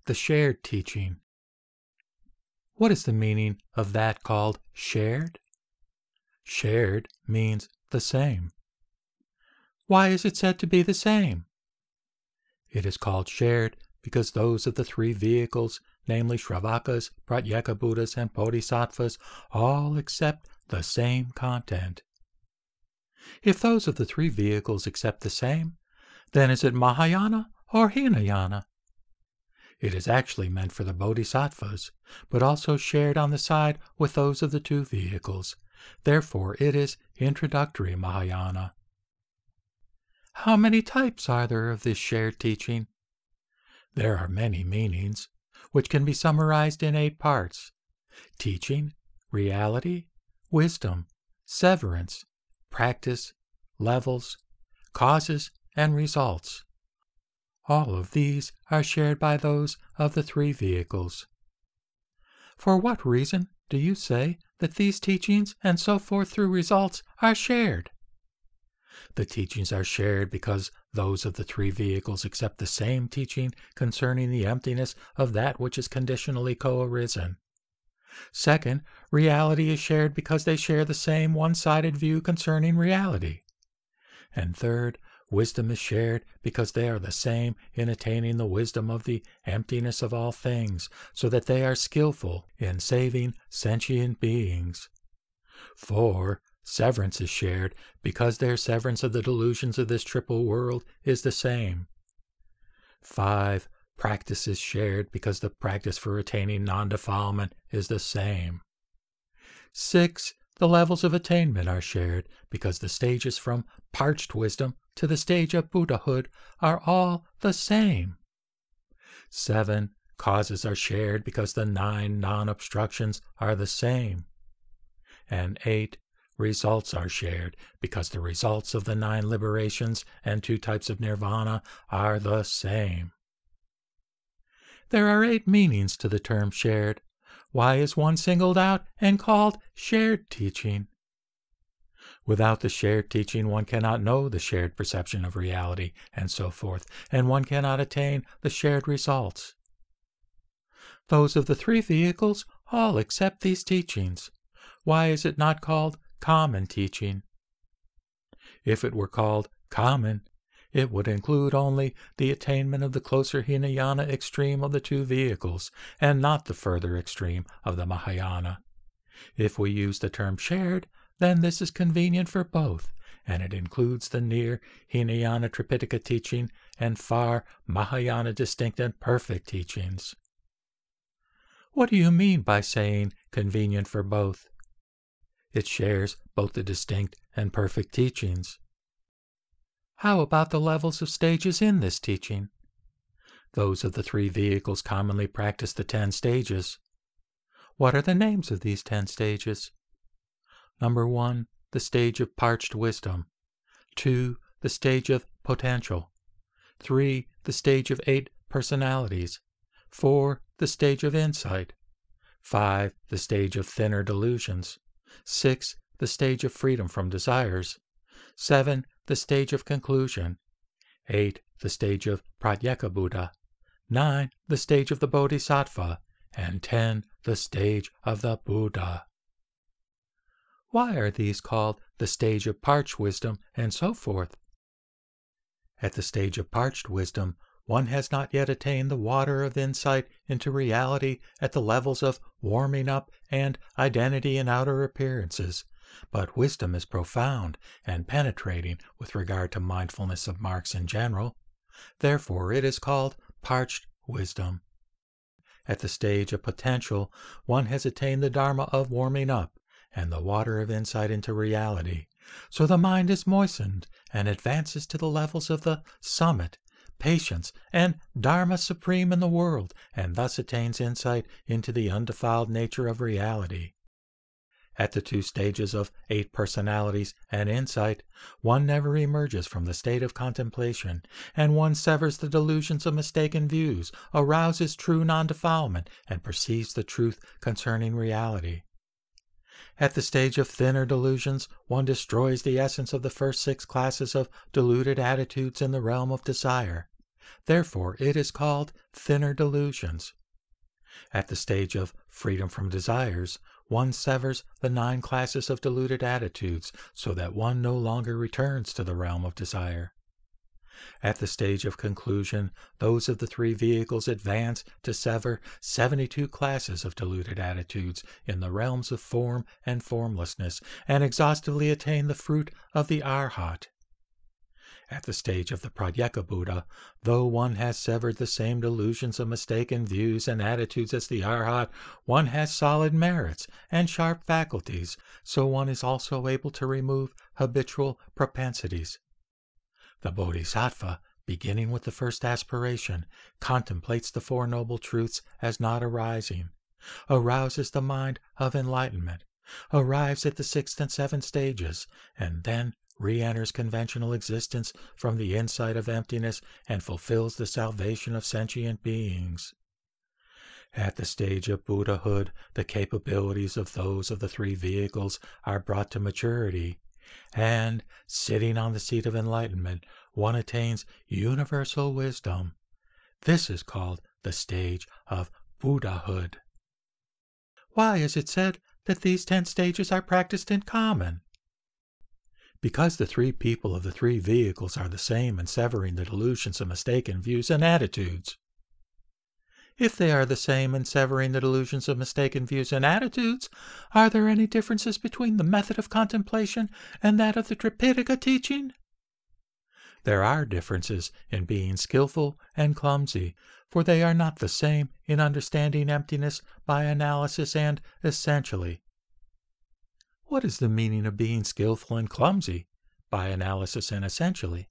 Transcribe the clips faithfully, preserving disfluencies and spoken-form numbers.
the shared teaching. What is the meaning of that called shared? Shared means the same. Why is it said to be the same? It is called shared because those of the three vehicles, namely Shravakas, Pratyeka Buddhas, and Bodhisattvas, all accept the same content. If those of the three vehicles accept the same, then is it Mahayana or Hinayana? It is actually meant for the Bodhisattvas, but also shared on the side with those of the two vehicles. Therefore, it is introductory Mahayana. How many types are there of this shared teaching? There are many meanings, which can be summarized in eight parts: teaching, reality, wisdom, severance, practice, levels, causes, and results. All of these are shared by those of the three vehicles. For what reason do you say that these teachings and so forth through results are shared? The teachings are shared because those of the three vehicles accept the same teaching concerning the emptiness of that which is conditionally co-arisen. Second, reality is shared because they share the same one-sided view concerning reality. And third, wisdom is shared because they are the same in attaining the wisdom of the emptiness of all things, so that they are skillful in saving sentient beings. Four, severance is shared because their severance of the delusions of this triple world is the same. Five, practice is shared because the practice for attaining non-defilement is the same. Six, the levels of attainment are shared because the stages from parched wisdom to the stage of Buddhahood are all the same. Seven, causes are shared because the nine non-obstructions are the same. And eight, results are shared because the results of the nine liberations and two types of nirvana are the same. There are eight meanings to the term shared. Why is one singled out and called shared teaching? Without the shared teaching, one cannot know the shared perception of reality, and so forth, and one cannot attain the shared results. Those of the three vehicles all accept these teachings. Why is it not called common teaching? If it were called common, it would include only the attainment of the closer Hinayana extreme of the two vehicles, and not the further extreme of the Mahayana. If we use the term shared, then this is convenient for both, and it includes the near Hinayana Tripitaka teaching and far Mahayana distinct and perfect teachings. What do you mean by saying convenient for both? It shares both the distinct and perfect teachings. How about the levels of stages in this teaching? Those of the three vehicles commonly practice the ten stages. What are the names of these ten stages? Number one, the stage of parched wisdom. Two, the stage of potential. Three, the stage of eight personalities. Four, the stage of insight. Five, the stage of thinner delusions. Six, the stage of freedom from desires. Seven, the stage of conclusion. Eight, the stage of Pratyeka Buddha. Nine, the stage of the Bodhisattva. And ten, the stage of the Buddha. Why are these called the stage of parched wisdom and so forth? At the stage of parched wisdom, one has not yet attained the water of insight into reality at the levels of warming up and identity in outer appearances, but wisdom is profound and penetrating with regard to mindfulness of marks in general. Therefore it is called parched wisdom. At the stage of potential, one has attained the Dharma of warming up and the water of insight into reality, so the mind is moistened and advances to the levels of the summit, patience, and Dharma supreme in the world, and thus attains insight into the undefiled nature of reality. At the two stages of eight personalities and insight, one never emerges from the state of contemplation, and one severs the delusions of mistaken views, arouses true non-defilement, and perceives the truth concerning reality. At the stage of thinner delusions, one destroys the essence of the first six classes of deluded attitudes in the realm of desire. Therefore it is called thinner delusions. At the stage of freedom from desires, one severs the nine classes of deluded attitudes so that one no longer returns to the realm of desire. At the stage of conclusion, those of the three vehicles advance to sever seventy-two classes of deluded attitudes in the realms of form and formlessness, and exhaustively attain the fruit of the Arhat. At the stage of the Pratyeka Buddha, though one has severed the same delusions of mistaken views and attitudes as the Arhat, one has solid merits and sharp faculties, so one is also able to remove habitual propensities. The Bodhisattva, beginning with the first aspiration, contemplates the Four Noble Truths as not arising, arouses the mind of enlightenment, arrives at the sixth and seventh stages, and then re-enters conventional existence from the insight of emptiness and fulfills the salvation of sentient beings. At the stage of Buddhahood, the capabilities of those of the three vehicles are brought to maturity, and, sitting on the seat of enlightenment, one attains universal wisdom. This is called the stage of Buddhahood. Why is it said that these ten stages are practiced in common? Because the three people of the three vehicles are the same in severing the delusions of mistaken views and attitudes. If they are the same in severing the delusions of mistaken views and attitudes, are there any differences between the method of contemplation and that of the Tripitaka teaching? There are differences in being skillful and clumsy, for they are not the same in understanding emptiness by analysis and essentially. What is the meaning of being skillful and clumsy by analysis and essentially?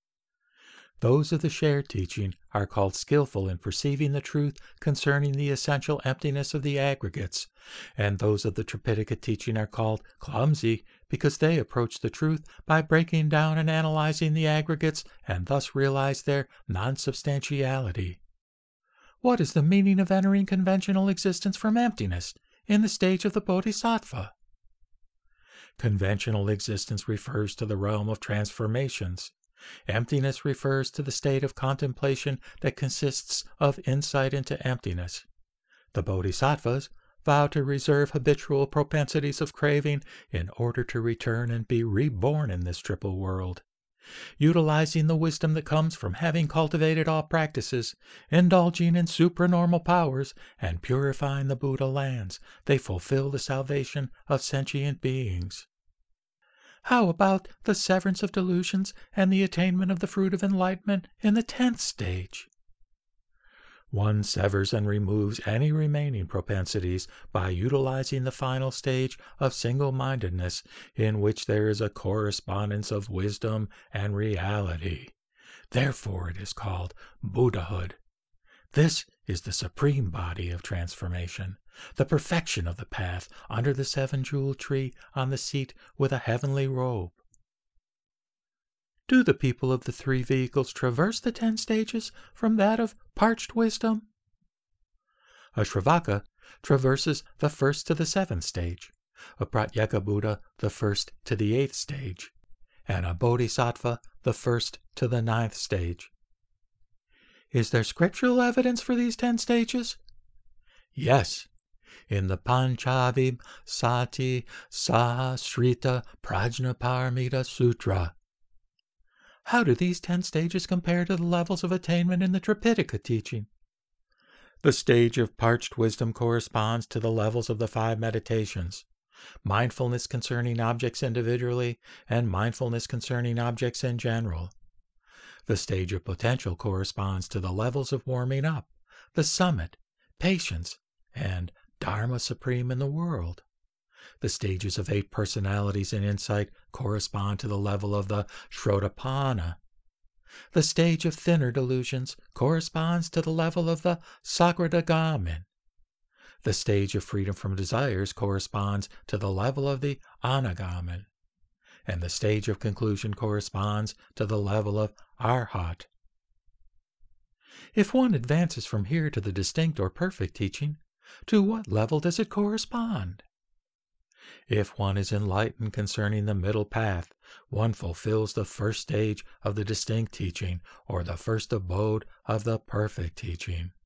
Those of the shared teaching are called skillful in perceiving the truth concerning the essential emptiness of the aggregates, and those of the Tripitaka teaching are called clumsy because they approach the truth by breaking down and analyzing the aggregates and thus realize their non-substantiality. What is the meaning of entering conventional existence from emptiness in the stage of the Bodhisattva? Conventional existence refers to the realm of transformations. Emptiness refers to the state of contemplation that consists of insight into emptiness. The Bodhisattvas vow to reserve habitual propensities of craving in order to return and be reborn in this triple world. Utilizing the wisdom that comes from having cultivated all practices, indulging in supranormal powers, and purifying the Buddha lands, they fulfill the salvation of sentient beings. How about the severance of delusions and the attainment of the fruit of enlightenment in the tenth stage? One severs and removes any remaining propensities by utilizing the final stage of single-mindedness, in which there is a correspondence of wisdom and reality. Therefore it is called Buddhahood. This is the supreme body of transformation, the perfection of the path under the seven-jewel tree on the seat with a heavenly robe. Do the people of the three vehicles traverse the ten stages from that of parched wisdom? A Shravaka traverses the first to the seventh stage, a Pratyeka Buddha the first to the eighth stage, and a Bodhisattva the first to the ninth stage. Is there scriptural evidence for these ten stages? Yes. In the Panchavim Sati Sahasrita Prajnaparamita Sutra. How do these ten stages compare to the levels of attainment in the Tripitaka teaching? The stage of parched wisdom corresponds to the levels of the five meditations: mindfulness concerning objects individually and mindfulness concerning objects in general. The stage of potential corresponds to the levels of warming up, the summit, patience, and Dharma supreme in the world. The stages of eight personalities in insight correspond to the level of the Shrodapana. The stage of thinner delusions corresponds to the level of the Sakradagamin. The stage of freedom from desires corresponds to the level of the Anagamin. And the stage of conclusion corresponds to the level of Arhat. If one advances from here to the distinct or perfect teaching, to what level does it correspond? If one is enlightened concerning the middle path, One fulfills the first stage of the distinct teaching, or the first abode of the perfect teaching.